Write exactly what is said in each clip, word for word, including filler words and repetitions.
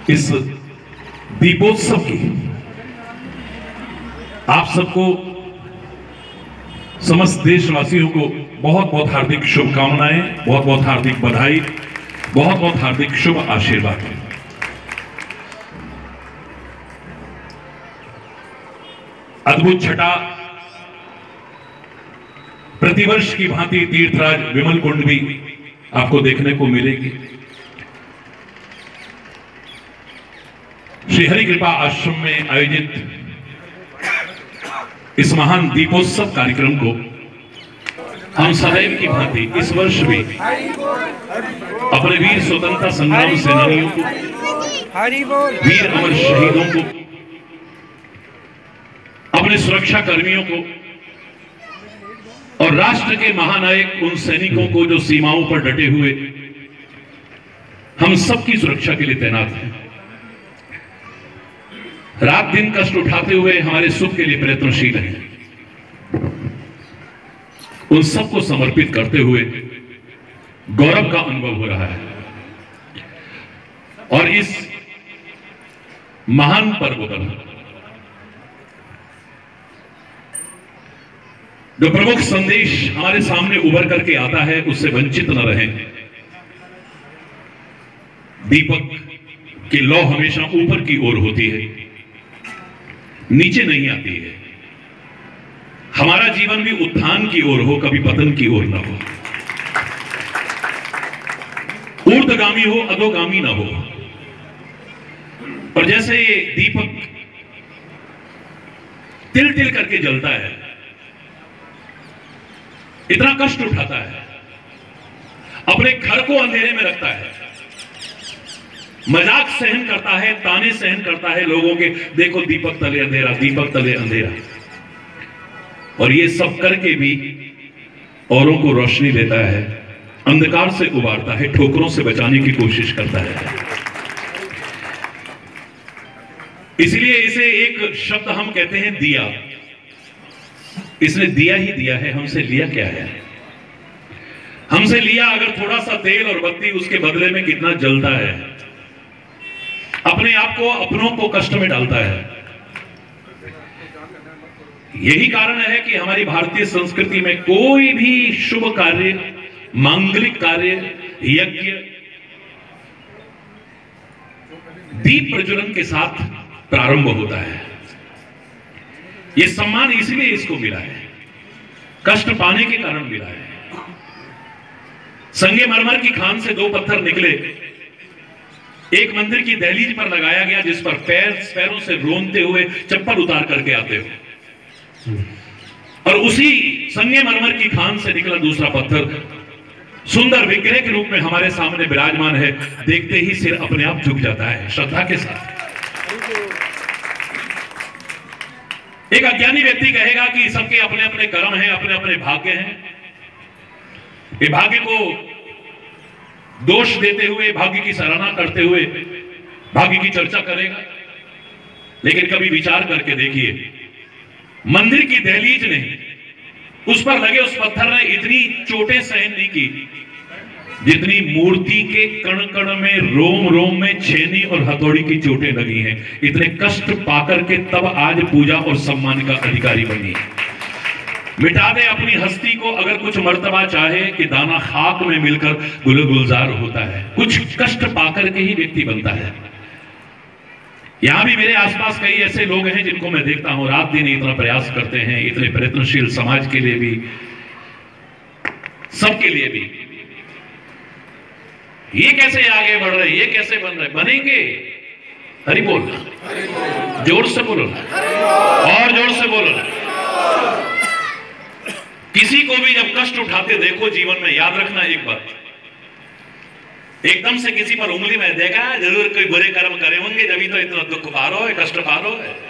इस दीपोत्सव की आप सबको, समस्त देशवासियों को बहुत बहुत हार्दिक शुभकामनाएं, बहुत बहुत हार्दिक बधाई, बहुत बहुत हार्दिक शुभ आशीर्वाद। अद्भुत छटा प्रतिवर्ष की भांति तीर्थराज विमल कुंड भी आपको देखने को मिलेगी। श्री हरि कृपा आश्रम में आयोजित इस महान दीपोत्सव कार्यक्रम को हम सदैव की भांति इस वर्ष भी अपने वीर स्वतंत्रता संग्राम सेनानियों को, वीर अमर शहीदों को, अपने सुरक्षा कर्मियों को और राष्ट्र के महानायक उन सैनिकों को जो सीमाओं पर डटे हुए हम सबकी सुरक्षा के लिए तैनात हैं, रात दिन कष्ट उठाते हुए हमारे सुख के लिए प्रयत्नशील हैं, उन सबको समर्पित करते हुए गौरव का अनुभव हो रहा है। और इस महान पर्व पर जो प्रमुख संदेश हमारे सामने उभर करके आता है उससे वंचित न रहें। दीपक की लौ हमेशा ऊपर की ओर होती है, नीचे नहीं आती है। हमारा जीवन भी उत्थान की ओर हो, कभी पतन की ओर ना हो, ऊर्ध्वगामी हो, अधोगामी ना हो। और जैसे ये दीपक तिल तिल करके जलता है, इतना कष्ट उठाता है, अपने घर को अंधेरे में रखता है, मजाक सहन करता है, ताने सहन करता है लोगों के, देखो दीपक तले अंधेरा, दीपक तले अंधेरा, और ये सब करके भी औरों को रोशनी देता है, अंधकार से उबारता है, ठोकरों से बचाने की कोशिश करता है। इसलिए इसे एक शब्द हम कहते हैं दिया। इसने दिया ही दिया है, हमसे लिया क्या है? हमसे लिया अगर थोड़ा सा तेल और बत्ती, उसके बदले में कितना जलता है, अपने आप को, अपनों को कष्ट में डालता है। यही कारण है कि हमारी भारतीय संस्कृति में कोई भी शुभ कार्य, मांगलिक कार्य, यज्ञ दीप प्रज्वलन के साथ प्रारंभ होता है। यह सम्मान इसलिए इसको मिला है, कष्ट पाने के कारण मिला है। संगमरमर की खान से दो पत्थर निकले, एक मंदिर की दहलीज पर लगाया गया, जिस पर पैर पैरों से रोंदते हुए चप्पल उतार करके आते हो, और उसी संगमरमर की खान से निकला दूसरा पत्थर सुंदर विग्रह के रूप में हमारे सामने विराजमान है। देखते ही सिर अपने आप झुक जाता है श्रद्धा के साथ। एक अज्ञानी व्यक्ति कहेगा कि सबके अपने अपने कर्म हैं, अपने अपने भाग्य हैं। ये भाग्य को दोष देते हुए, भाग्य की सराहना करते हुए भाग्य की चर्चा करेगा। लेकिन कभी विचार करके देखिए, मंदिर की दहलीज ने, उस पर लगे उस पत्थर ने इतनी चोटें सहन नहीं की जितनी मूर्ति के कण कण में, रोम रोम में छेनी और हथौड़ी की चोटें लगी हैं। इतने कष्ट पाकर के तब आज पूजा और सम्मान का अधिकारी बनी। मिटा दे अपनी हस्ती को अगर कुछ मर्तबा चाहे कि दाना खाक में मिलकर गुल गुलजार होता है। कुछ कष्ट पाकर के ही व्यक्ति बनता है। यहां भी मेरे आसपास कई ऐसे लोग हैं जिनको मैं देखता हूं, रात दिन इतना प्रयास करते हैं, इतने प्रयत्नशील, समाज के लिए भी, सबके लिए भी। ये कैसे आगे बढ़ रहे, ये कैसे बन रहे, बनेंगे। हरि बोल, जोर से बोलो, और जोर से बोलो। किसी को भी जब कष्ट उठाते देखो जीवन में, याद रखना एक बात, एकदम से किसी पर उंगली में देखा जरूर कोई बुरे कर्म करे होंगे, जब तो इतना दुख पा रहा है, कष्ट पा रहा है।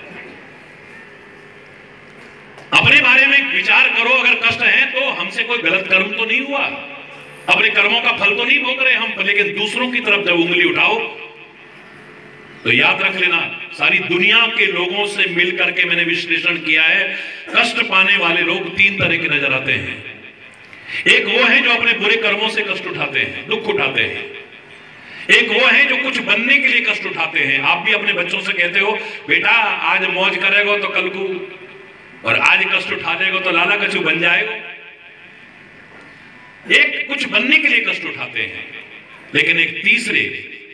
अपने बारे में विचार करो, अगर कष्ट है तो हमसे कोई गलत कर्म तो नहीं हुआ, अपने कर्मों का फल तो नहीं भोग रहे हम। लेकिन दूसरों की तरफ जब उंगली उठाओ तो याद रख लेना, सारी दुनिया के लोगों से मिलकर के मैंने विश्लेषण किया है, कष्ट पाने वाले लोग तीन तरह के नजर आते हैं। एक वो है जो अपने बुरे कर्मों से कष्ट उठाते हैं, दुख उठाते हैं। एक वो है जो कुछ बनने के लिए कष्ट उठाते हैं। आप भी अपने बच्चों से कहते हो बेटा आज मौज करेगा तो कल को, और आज कष्ट उठा लेगा तो लाला कछू बन जाएगा। एक कुछ बनने के लिए कष्ट उठाते हैं, लेकिन एक तीसरे,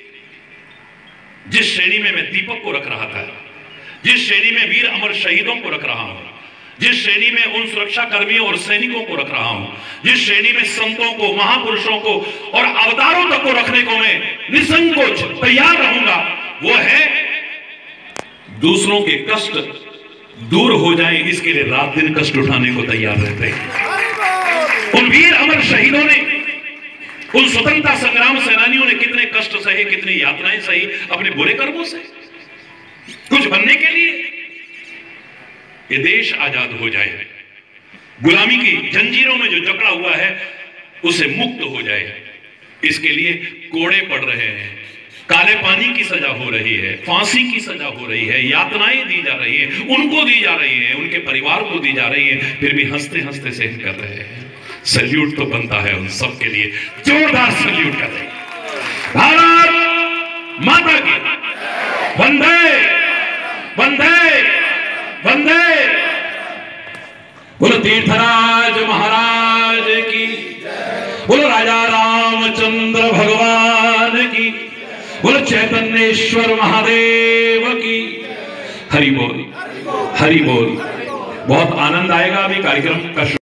जिस श्रेणी में मैं दीपक को रख रहा था, जिस श्रेणी में वीर अमर शहीदों को रख रहा हूं, जिस श्रेणी में उन सुरक्षा कर्मियों और सैनिकों को रख रहा हूं, जिस श्रेणी में संतों को, महापुरुषों को और अवतारों तक को रखने को मैं निसंकोच तैयार रहूंगा, वो है दूसरों के कष्ट दूर हो जाए इसके लिए रात दिन कष्ट उठाने को तैयार रहते हैं। उन वीर अमर शहीदों ने, उन स्वतंत्रता संग्राम सेनानियों ने कितने कष्ट सहे, कितनी यातनाएं सही अपने बुरे कर्मों से, कुछ बनने के लिए ये देश आजाद हो जाए, गुलामी की जंजीरों में जो जकड़ा हुआ है उसे मुक्त हो जाए। इसके लिए कोड़े पड़ रहे हैं, काले पानी की सजा हो रही है, फांसी की सजा हो रही है, यातनाएं दी जा रही हैं, उनको दी जा रही हैं, उनके परिवार को दी जा रही हैं, फिर भी हंसते हंसते सहन कर रहे हैं। सल्यूट तो बनता है उन सब के लिए, जोरदार सल्यूट करते हैं। भारत माता की वंदे वंदे वंदे। बोलो तीर्थराज महाराज की, बोलो राजा रामचंद्र भगवान की, बोलो चैतन्येश्वर महादेव की। हरि बोल, हरि बोल। बहुत आनंद आएगा अभी कार्यक्रम का।